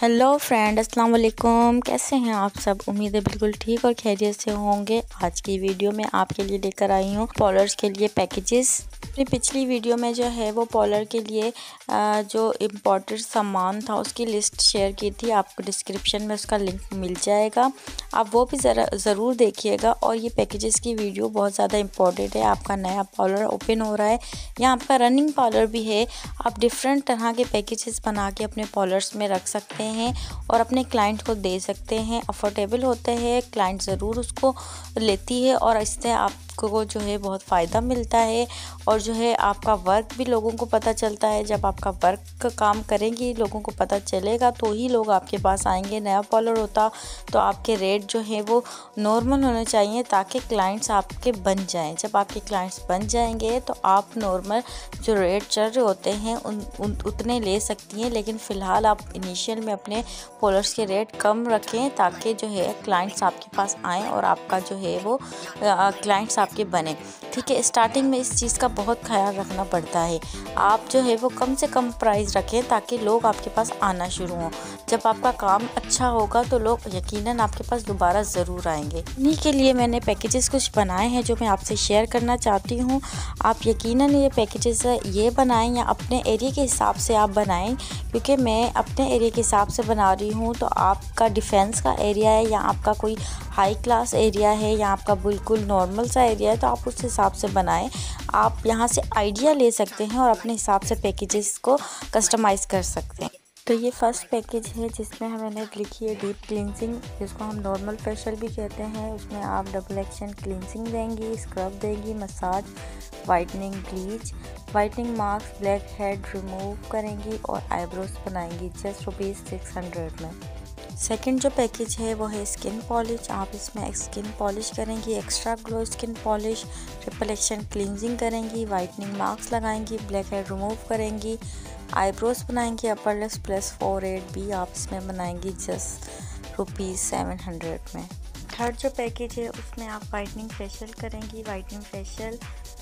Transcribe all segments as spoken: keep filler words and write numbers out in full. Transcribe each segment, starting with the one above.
Hello friend, अस्सलाम वालेकुम। कैसे हैं आप सब? उम्मीद है बिल्कुल ठीक और खैरियत से होंगे। आज की वीडियो में आपके लिए लेकर आई हूँ पॉलर्स के लिए पैकेजेस। अपनी पिछली वीडियो में जो है वो पॉलर के लिए जो इम्पोर्टेड सामान था उसकी लिस्ट शेयर की थी। आपको डिस्क्रिप्शन में उसका लिंक मिल जाएगा, आप वो भी ज़रा ज़रूर देखिएगा। और ये पैकेजेस की वीडियो बहुत ज़्यादा इम्पोर्टेंट है। आपका नया पॉलर ओपन हो रहा है या आपका रनिंग पॉलर भी है, आप डिफरेंट तरह के पैकेजेस बना के अपने पॉलर्स में रख सकते हैं और अपने क्लाइंट को दे सकते हैं। अफोर्डेबल होते हैं, क्लाइंट ज़रूर उसको लेती है और इससे आपको जो है बहुत फ़ायदा मिलता है। और जो है आपका वर्क भी लोगों को पता चलता है। जब आपका वर्क का काम करेंगी, लोगों को पता चलेगा तो ही लोग आपके पास आएंगे। नया पॉलर होता तो आपके रेट जो है वो नॉर्मल होने चाहिए ताकि क्लाइंट्स आपके बन जाएं। जब आपके क्लाइंट्स बन जाएंगे तो आप नॉर्मल जो रेट चल रहे होते हैं उन, उन उतने ले सकती हैं। लेकिन फ़िलहाल आप इनिशियल में अपने पॉलर्स के रेट कम रखें ताकि जो है क्लाइंट्स आपके पास आएँ और आपका जो है वो क्लाइंट्स आपके बने। ठीक है, स्टार्टिंग में इस चीज़ का बहुत ख्याल रखना पड़ता है। आप जो है वो कम से कम प्राइस रखें ताकि लोग आपके पास आना शुरू हों। जब आपका काम अच्छा होगा तो लोग यकीनन आपके पास दोबारा ज़रूर आएंगे। इन्हीं के लिए मैंने पैकेजेस कुछ बनाए हैं जो मैं आपसे शेयर करना चाहती हूँ। आप यकीनन ये पैकेजेस ये बनाएं या अपने एरिया के हिसाब से आप बनाएं, क्योंकि मैं अपने एरिया के हिसाब से बना रही हूँ। तो आपका डिफेंस का एरिया है या आपका कोई हाई क्लास एरिया है या आपका बिल्कुल नॉर्मल सा एरिया है, तो आप उस हिसाब से बनाएं। आप यहाँ से आइडिया ले सकते हैं और अपने हिसाब से पैकेजेस को कस्टमाइज़ कर सकते हैं। तो ये फर्स्ट पैकेज है जिसमें मैंने लिखी है डीप क्लींजिंग, जिसको हम नॉर्मल फेशियल भी कहते हैं। उसमें आप डबल एक्शन क्लींजिंग देंगी, स्क्रब देंगी, massage, whitening, bleach, whitening mask, black head remove करेंगी और आईब्रोज बनाएंगी जस्ट रुपीज़ सिक्स हंड्रेड में। सेकंड जो पैकेज है वो है स्किन पॉलिश। आप इसमें स्किन पॉलिश करेंगी, extra glow skin polish, triple action cleansing करेंगी, वाइटनिंग मास्क लगाएंगी, ब्लैक हेड रिमूव करेंगी, आईब्रोज बनाएंगी, upper lips plus forehead भी आप इसमें बनाएंगी जस्ट रुपीज़ सेवन हंड्रेड में। थर्ड जो पैकेज है उसमें आप वाइटनिंग फेशियल करेंगी, वाइटनिंग फेशियल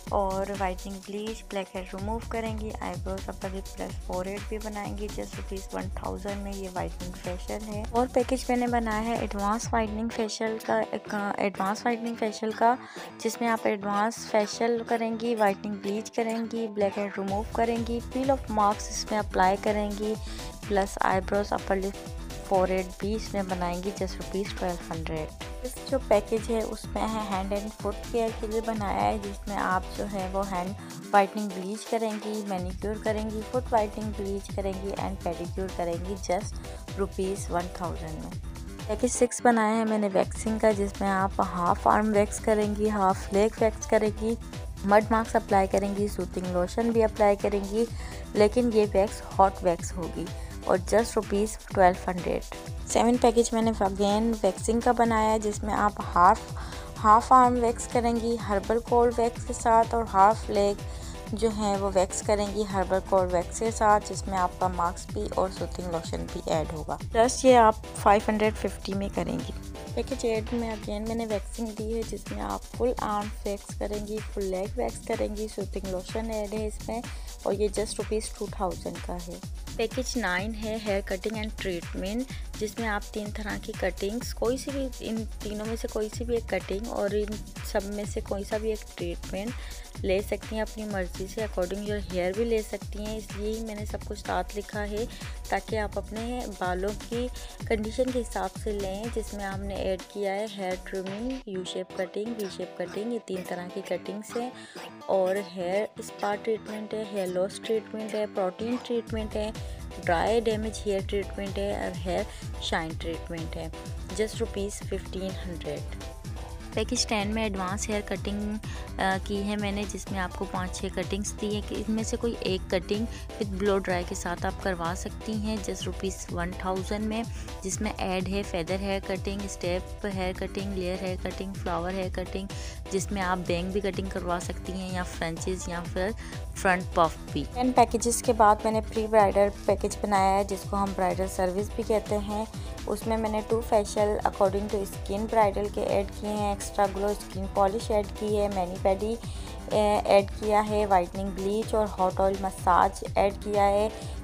और whitening bleach, black head remove करेंगी, eyebrows upper lip plus forehead भी बनाएंगी जस्ट रुपीज़ वन थाउजेंड में। ये वाइटनिंग फेशियल है। और पैकेज मैंने बनाया है एडवांस वाइटनिंग फेशियल का, एडवांस वाइटनिंग फेशियल का, जिसमें आप एडवांस फेशियल करेंगी, वाइटनिंग ब्लीच करेंगी, ब्लैक हेड रिमूव करेंगी, पील ऑफ मार्क्स इसमें अप्लाई करेंगी, plus eyebrows upper lip forehead भी इसमें बनाएंगी जस्ट रुपीज़ ट्वेल्व हंड्रेड। इस जो पैकेज है उसमें है हैंड एंड फुट केयर के लिए बनाया है, जिसमें आप जो है वो हैंड वाइटनिंग ब्लीच करेंगी, मैनिक्योर करेंगी, फुट वाइटनिंग ब्लीच करेंगी एंड पेडिक्योर करेंगी जस्ट रुपीज़ वन थाउजेंड में। पैकेज सिक्स बनाया है मैंने वैक्सिंग का, जिसमें आप हाफ आर्म वैक्स करेंगी, हाफ लेग वैक्स करेंगी, मड मास्क अप्लाई करेंगी, सूथिंग लोशन भी अप्लाई करेंगी, लेकिन ये वैक्स हॉट वैक्स होगी और just rupees twelve hundred. Seven package मैंने अगेन वैक्सिंग का बनाया है, जिसमें आप हाफ हाफ आर्म वैक्स करेंगी हर्बल कोल्ड वैक्स के साथ और हाफ लेग जो है वो वैक्स करेंगी हर्बल कोल्ड वैक्स के साथ, जिसमें आपका मास्क भी और सूथिंग लोशन भी ऐड होगा। प्लस ये आप फाइव हंड्रेड फिफ्टी में करेंगी। पैकेज एड में अगेन मैंने वैक्सिंग दी है, जिसमें आप फुल आर्म वैक्स करेंगी, फुल लेग वैक्स करेंगी, सूथिंग लोशन ऐड है इसमें और ये जस्ट रुपीज़ टू थाउजेंड का है। पैकेज नाइन है हेयर कटिंग एंड ट्रीटमेंट, जिसमें आप तीन तरह की कटिंग्स, कोई सी भी इन तीनों में से कोई सी भी एक कटिंग और इन सब में से कोई सा भी एक ट्रीटमेंट ले सकती हैं अपनी मर्ज़ी से, अकॉर्डिंग योर हेयर भी ले सकती हैं। इसलिए ही मैंने सब कुछ साथ लिखा है ताकि आप अपने बालों की कंडीशन के हिसाब से लें। जिसमें हमने ऐड किया है hair trimming, U shape cutting, V shape cutting, ये तीन तरह की कटिंग्स हैं। और हेयर स्पा ट्रीटमेंट है, हेयर लॉस ट्रीटमेंट है, प्रोटीन ट्रीटमेंट है, ड्राई डैमेज हेयर ट्रीटमेंट है और हेयर शाइन ट्रीटमेंट है just rupees fifteen hundred. Package ten में एडवांस हेयर कटिंग की है मैंने, जिसमें आपको पाँच छः कटिंग्स दी है कि इनमें से कोई एक कटिंग विद ब्लो ड्राई के साथ आप करवा सकती हैं जस्ट रुपीज़ वन थाउजेंड में। जिसमें ऐड है feather hair cutting, step hair cutting, layer hair cutting, flower hair cutting, जिसमें आप बैंग भी कटिंग करवा सकती हैं या फ्रेंचेस या फिर फ्रंट पफ भी। टेन पैकेजेस के बाद मैंने प्री ब्राइडल पैकेज बनाया है, जिसको हम ब्राइडल सर्विस भी कहते हैं। उसमें मैंने two facial according to skin bridal के ऐड किए हैं, extra glow skin polish add की है, मैनी पेडी ऐड किया है, वाइटनिंग ब्लीच और हॉट ऑयल मसाज ऐड किया है,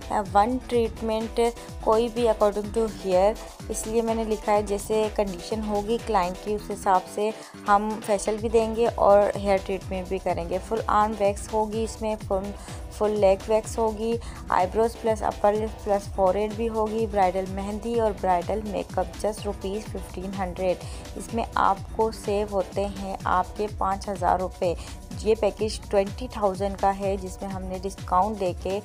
वन ट्रीटमेंट कोई भी अकॉर्डिंग टू हेयर, इसलिए मैंने लिखा है जैसे कंडीशन होगी क्लाइंट की उस हिसाब से हम फेशियल भी देंगे और हेयर ट्रीटमेंट भी करेंगे। फुल आर्म वैक्स होगी इसमें, फुल फुल लेग वैक्स होगी, eyebrows plus upper lip plus forehead भी होगी, ब्राइडल मेहंदी और bridal makeup just rupees fifteen hundred. इसमें आपको सेव होते हैं आपके पाँच हज़ार रुपये। ये पैकेज ट्वेंटी थाउजेंड का है जिसमें हमने डिस्काउंट देके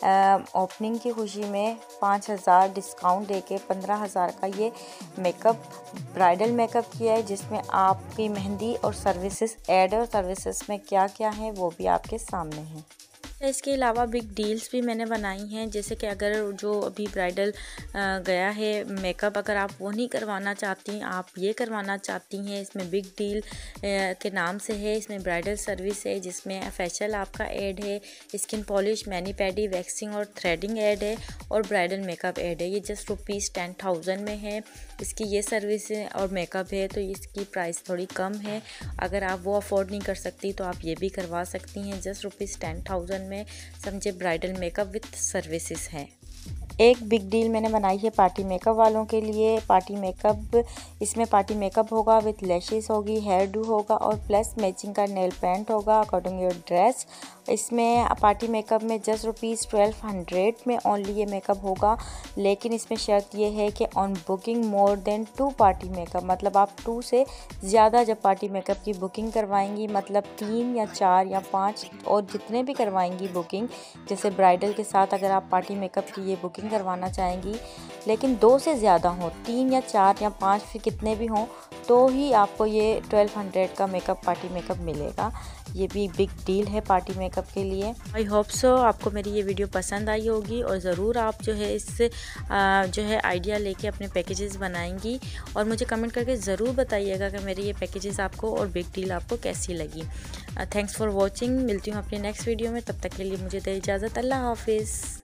ओपनिंग की खुशी में पाँच हज़ार डिस्काउंट देके पंद्रह हज़ार का ये मेकअप ब्राइडल मेकअप किया है, जिसमें आपकी मेहंदी और सर्विसेज ऐड और सर्विसेज में क्या क्या है वो भी आपके सामने है। इसके अलावा बिग डील्स भी मैंने बनाई हैं, जैसे कि अगर जो अभी ब्राइडल गया है मेकअप, अगर आप वो नहीं करवाना चाहती, आप ये करवाना चाहती हैं, इसमें बिग डील के नाम से है। इसमें ब्राइडल सर्विस है जिसमें फेशियल आपका ऐड है, skin polish, mani pedi, waxing और थ्रेडिंग ऐड है और ब्राइडल मेकअप ऐड है। ये जस्ट रुपीज़ टेन थाउजेंड में है इसकी ये सर्विस और मेकअप है, तो इसकी प्राइस थोड़ी कम है। अगर आप वो अफोर्ड नहीं कर सकती तो आप ये भी करवा सकती हैं। जस्ट रुपीज़ टेन थाउजेंड में समझे ब्राइडल मेकअप विथ सर्विसेज है। एक बिग डील मैंने बनाई है पार्टी मेकअप वालों के लिए। पार्टी मेकअप, इसमें पार्टी मेकअप होगा विथ लैशेस होगी, हेयर डू होगा और प्लस मैचिंग का नेल पेंट होगा अकॉर्डिंग योर ड्रेस। इसमें पार्टी मेकअप में जस्ट रुपीज़ ट्वेल्व हंड्रेड में ओनली ये मेकअप होगा, लेकिन इसमें शर्त ये है कि on booking more than two party makeup, मतलब आप टू से ज़्यादा जब पार्टी मेकअप की बुकिंग करवाएंगी, मतलब तीन या चार या पाँच और जितने भी करवाएंगी बुकिंग, जैसे ब्राइडल के साथ अगर आप पार्टी मेकअप की ये बुकिंग करवाना चाहेंगी, लेकिन दो से ज़्यादा हो, तीन या चार या पाँच, फिर कितने भी हों, तो ही आपको ये ट्वेल्व हंड्रेड का मेकअप पार्टी मेकअप मिलेगा। ये भी बिग डील है पार्टी मेकअप के लिए। आई होप सो आपको मेरी ये वीडियो पसंद आई होगी और ज़रूर आप जो है इससे जो है आइडिया लेके अपने पैकेजेस बनाएंगी और मुझे कमेंट करके ज़रूर बताइएगा कि मेरी ये पैकेजेस आपको और बिग डील आपको कैसी लगी। Thanks for watching. मिलती हूँ अपनी नेक्स्ट वीडियो में, तब तक के लिए मुझे दे इजाज़त। अल्लाह हाफिज़।